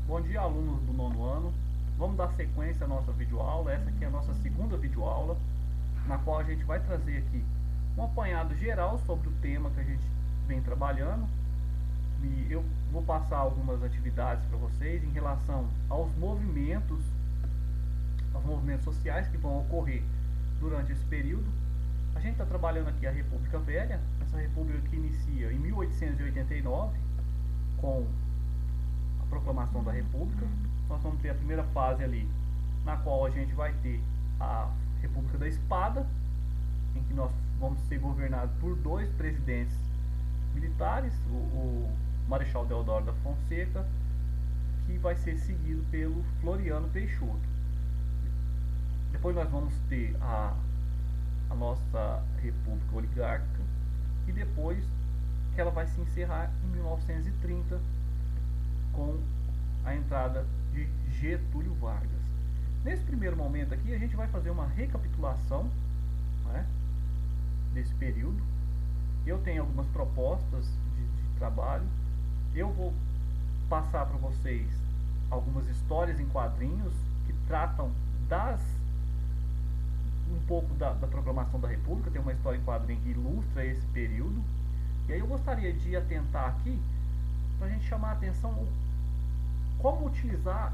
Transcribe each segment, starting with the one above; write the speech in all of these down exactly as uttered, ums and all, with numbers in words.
Bom dia, alunos do nono ano. Vamos dar sequência à nossa videoaula. Essa aqui é a nossa segunda videoaula, na qual a gente vai trazer aqui um apanhado geral sobre o tema que a gente vem trabalhando. E eu vou passar algumas atividades para vocês em relação aos movimentos, aos movimentos sociais que vão ocorrer durante esse período. A gente está trabalhando aqui a República Velha, essa república que inicia em mil oitocentos e oitenta e nove com a proclamação da República. Nós vamos ter a primeira fase ali, na qual a gente vai ter a República da Espada, em que nós vamos ser governados por dois presidentes militares, o, o Marechal Deodoro da Fonseca, que vai ser seguido pelo Floriano Peixoto. Depois nós vamos ter a, a nossa República Oligárquica, e depois que ela vai se encerrar em mil novecentos e trinta com a entrada de Getúlio Vargas. Nesse primeiro momento aqui a gente vai fazer uma recapitulação, né, desse período. Eu tenho algumas propostas de, de trabalho. Eu vou passar para vocês algumas histórias em quadrinhos que tratam das um pouco da, da proclamação da República. Tem uma história em quadrinho que ilustra esse período. E aí eu gostaria de atentar aqui para a gente chamar a atenção o, como utilizar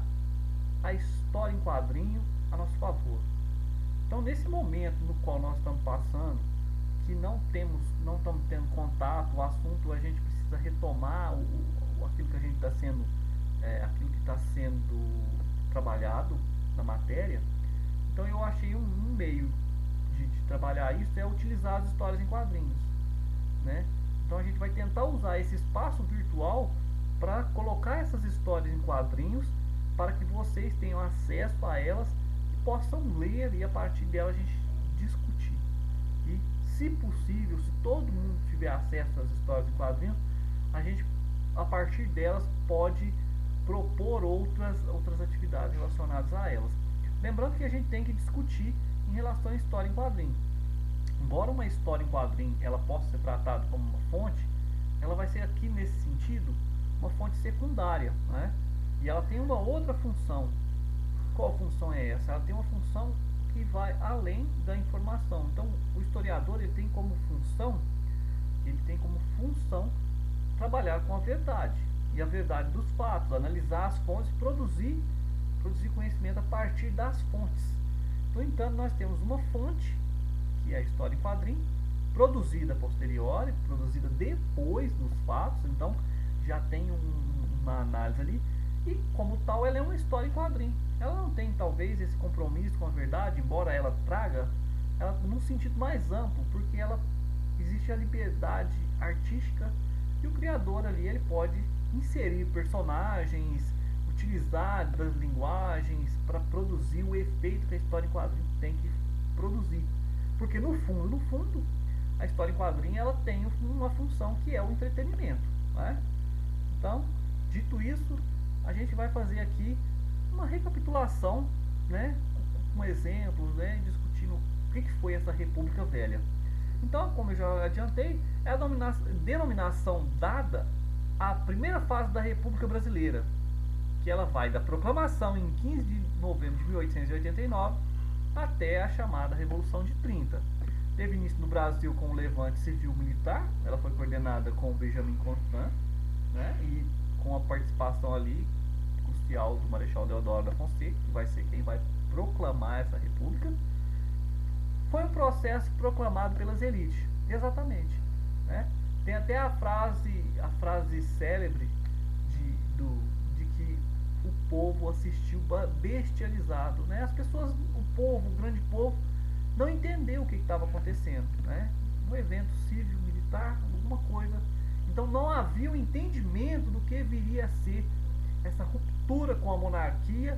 a história em quadrinho a nosso favor. Então, nesse momento no qual nós estamos passando, que não temos, não estamos tendo contato, o assunto a gente precisa retomar o, o aquilo que a gente está sendo, é, aquilo que está sendo trabalhado na matéria. Então, eu achei um, um meio de, de trabalhar isso é utilizar as histórias em quadrinhos, né? Então, a gente vai tentar usar esse espaço virtual para colocar essas histórias em quadrinhos, para que vocês tenham acesso a elas e possam ler, e a partir delas a gente discutir. E, se possível, se todo mundo tiver acesso às histórias em quadrinhos, a gente, a partir delas, pode propor outras, outras atividades relacionadas a elas. Lembrando que a gente tem que discutir em relação à história em quadrinho. Embora uma história em quadrinho ela possa ser tratada como uma fonte, ela vai ser aqui nesse sentido uma fonte secundária, né? E ela tem uma outra função. Qual função é essa? Ela tem uma função que vai além da informação. Então, o historiador ele tem como função, ele tem como função trabalhar com a verdade e a verdade dos fatos, analisar as fontes, produzir, produzir conhecimento a partir das fontes. No entanto, nós temos uma fonte, que é a história em quadrinho, produzida a posteriori, produzida depois dos fatos. Então, já tem um, uma análise ali, e como tal ela é uma história em quadrinho. Ela não tem talvez esse compromisso com a verdade, embora ela traga ela num sentido mais amplo, porque ela existe a liberdade artística e o criador ali ele pode inserir personagens, utilizar das linguagens para produzir o efeito que a história em quadrinho tem que produzir. Porque no fundo, no fundo, a história em quadrinho ela tem uma função que é o entretenimento, né? Então, dito isso, a gente vai fazer aqui uma recapitulação, né, com exemplos, né, discutindo o que foi essa República Velha. Então, como eu já adiantei, é a denominação dada à primeira fase da República Brasileira, que ela vai da proclamação em quinze de novembro de mil oitocentos e oitenta e nove até a chamada Revolução de trinta. Teve início no Brasil com o levante civil-militar, ela foi coordenada com o Benjamin Constant, né, e com a participação ali crucial do Marechal Deodoro da Fonseca, que vai ser quem vai proclamar essa república. Foi um processo proclamado pelas elites, exatamente, né? Tem até a frase, a frase célebre de, do, de que o povo assistiu bestializado, né? As pessoas, o povo, o grande povo, não entendeu o que estava acontecendo, né? Um evento civil-militar, alguma coisa. Então não havia o entendimento do que viria a ser essa ruptura com a monarquia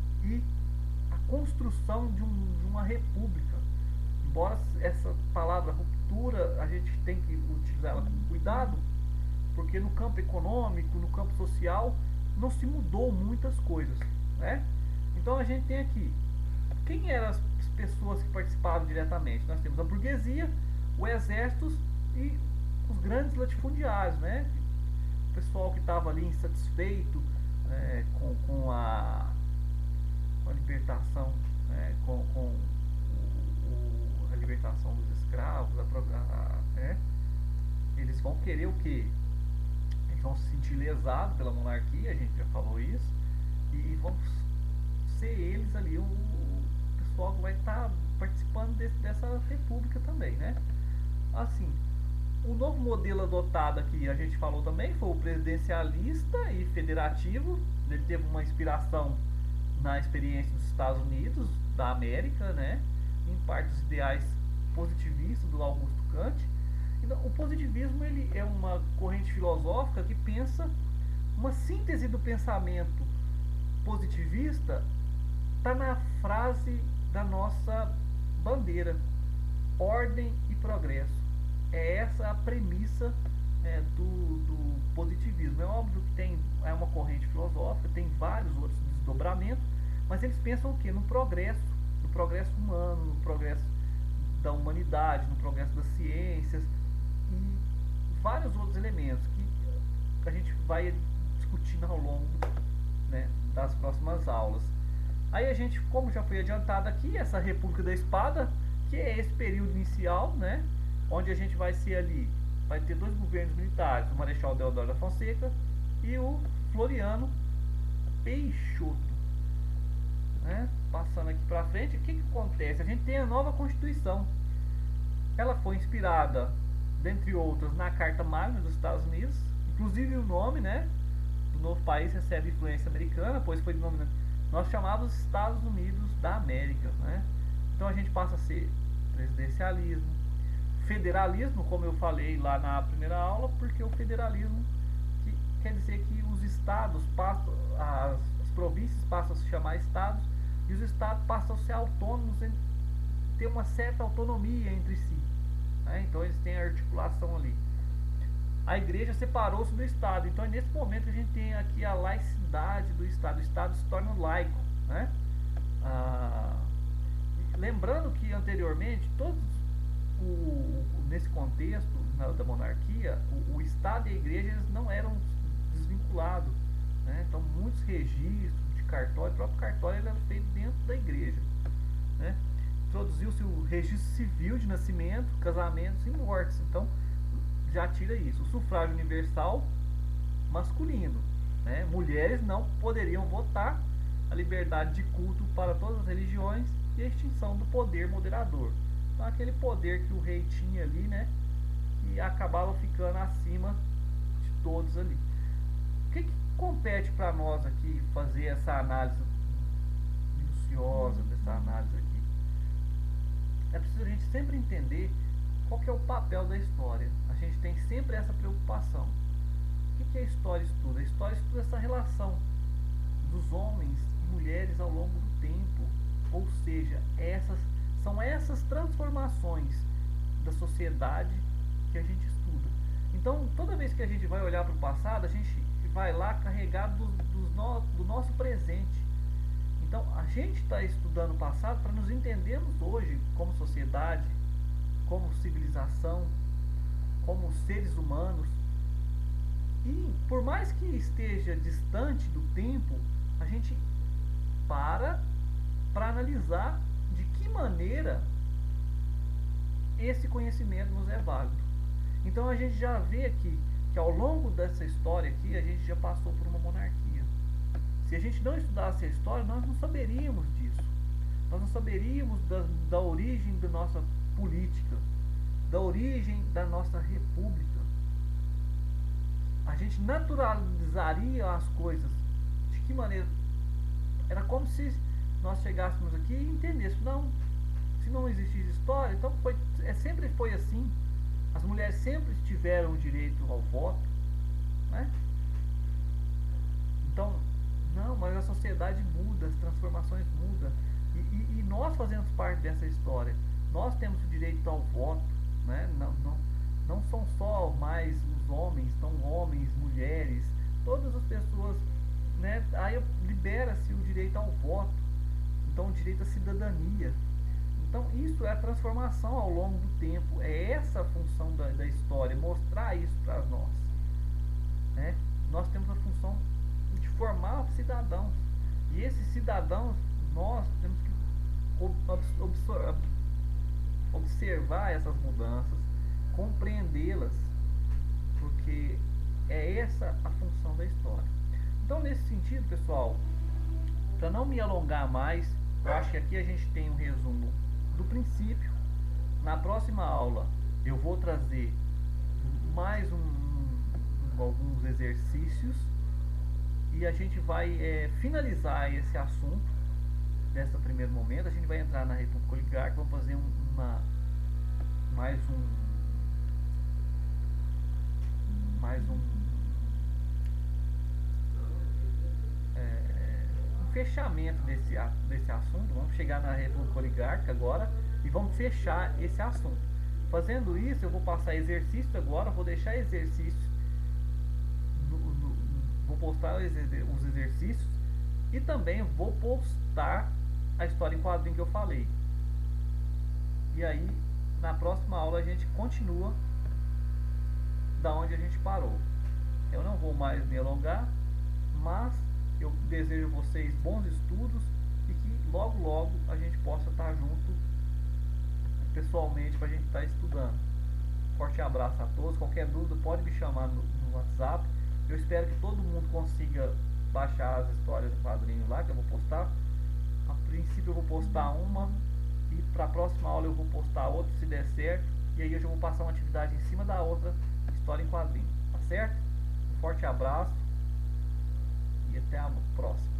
e a construção de, um, de uma república. Embora essa palavra ruptura a gente tem que utilizá-la com cuidado, porque no campo econômico, no campo social, não se mudou muitas coisas, né? Então a gente tem aqui, quem eram as pessoas que participavam diretamente? Nós temos a burguesia, o exército e os grandes latifundiários, né? O pessoal que estava ali insatisfeito né, com, com, a, com a libertação, né, com, com o, o, a libertação dos escravos, a, a, né, eles vão querer o quê? Eles vão se sentir lesados pela monarquia, a gente já falou isso, e, e vão ser eles ali o, o pessoal que vai estar tá participando desse, dessa república também, né? Assim, o novo modelo adotado aqui, a gente falou também, foi o presidencialista e federativo. Ele teve uma inspiração na experiência dos Estados Unidos, da América, né? Em parte dos ideais positivistas do Augusto Kant. Então, o positivismo ele é uma corrente filosófica que pensa uma síntese do pensamento positivista está na frase da nossa bandeira: ordem e progresso. É essa a premissa é, do, do positivismo. É óbvio que tem é uma corrente filosófica, tem vários outros desdobramentos, mas eles pensam o quê? No progresso, no progresso humano, no progresso da humanidade, no progresso das ciências e vários outros elementos que a gente vai discutindo ao longo, né, das próximas aulas. Aí a gente, como já foi adiantado aqui, essa República da Espada, que é esse período inicial, né, onde a gente vai ser ali, vai ter dois governos militares, o Marechal Deodoro da Fonseca e o Floriano Peixoto, né? Passando aqui para frente, o que, que acontece? A gente tem a nova Constituição. Ela foi inspirada, dentre outras, na Carta Magna dos Estados Unidos, inclusive o nome, né, do novo país recebe influência americana, pois foi denominado, nós chamamos Estados Unidos da América, né? Então a gente passa a ser presidencialismo, federalismo, como eu falei lá na primeira aula, porque o federalismo que quer dizer que os estados passam, as, as províncias passam a se chamar estados e os estados passam a ser autônomos, em ter uma certa autonomia entre si, né? Então eles têm a articulação ali. A igreja separou-se do estado, então é nesse momento que a gente tem aqui a laicidade do estado. O estado se torna laico, né? Ah, lembrando que anteriormente todos O, nesse contexto na, da monarquia, o, o Estado e a Igreja eles não eram desvinculados, né? Então muitos registros de cartório, o próprio cartório ele era feito dentro da Igreja, né? Introduziu-se o registro civil de nascimento, casamentos e mortes, então já tira isso. O sufrágio universal masculino, né? Mulheres não poderiam votar, a liberdade de culto para todas as religiões e a extinção do poder moderador. Então, aquele poder que o rei tinha ali, né, e acabava ficando acima de todos ali. O que, que compete para nós aqui fazer essa análise minuciosa dessa análise aqui? É preciso a gente sempre entender qual que é o papel da história. A gente tem sempre essa preocupação. O que, que a história estuda? A história estuda essa relação dos homens e mulheres ao longo do tempo, ou seja, essas são essas transformações da sociedade que a gente estuda. Então, toda vez que a gente vai olhar para o passado, a gente vai lá carregado do, do, no, do nosso presente. Então, a gente está estudando o passado para nos entendermos hoje como sociedade, como civilização, como seres humanos. E, por mais que esteja distante do tempo, a gente para para analisar de que maneira esse conhecimento nos é válido. Então a gente já vê aqui que ao longo dessa história aqui a gente já passou por uma monarquia. Se a gente não estudasse a história, nós não saberíamos disso. Nós não saberíamos da, da origem da nossa política, da origem da nossa república. A gente naturalizaria as coisas. De que maneira? Era como se nós chegássemos aqui e entendêssemos, não, se não existisse história, então foi, é, sempre foi assim. As mulheres sempre tiveram o direito ao voto, né? Então, não, mas a sociedade muda, as transformações mudam. E, e, e nós fazemos parte dessa história. Nós temos o direito ao voto, né? Não, não, não são só mais os homens, são homens, mulheres, todas as pessoas, né? Aí libera-se o direito ao voto. Então, o direito à cidadania. Então, isso é a transformação ao longo do tempo. É essa a função da, da história, mostrar isso para nós, né? Nós temos a função de formar cidadãos. E esses cidadãos, nós temos que observar essas mudanças, compreendê-las, porque é essa a função da história. Então, nesse sentido, pessoal, para não me alongar mais, eu acho que aqui a gente tem um resumo do princípio. Na próxima aula eu vou trazer mais um, um, alguns exercícios e a gente vai é, finalizar esse assunto nesse primeiro momento. A gente vai entrar na República Oligárquica, vamos fazer um, uma mais um mais um, é, um fechamento desse, desse assunto. Vamos chegar na República Oligárquica agora e vamos fechar esse assunto. Fazendo isso, eu vou passar exercício agora, vou deixar exercício, no, no, vou postar os exercícios e também vou postar a história em quadrinho que eu falei. E aí, na próxima aula a gente continua da onde a gente parou. Eu não vou mais me alongar, mas eu desejo a vocês bons estudos e que logo logo a gente possa estar junto pessoalmente para a gente estar estudando. Forte abraço a todos. Qualquer dúvida pode me chamar no, no WhatsApp. Eu espero que todo mundo consiga baixar as histórias do quadrinho lá que eu vou postar. A princípio eu vou postar uma e para a próxima aula eu vou postar outra se der certo, e aí eu já vou passar uma atividade em cima da outra, história em quadrinho, tá certo? Um forte abraço e até a próxima.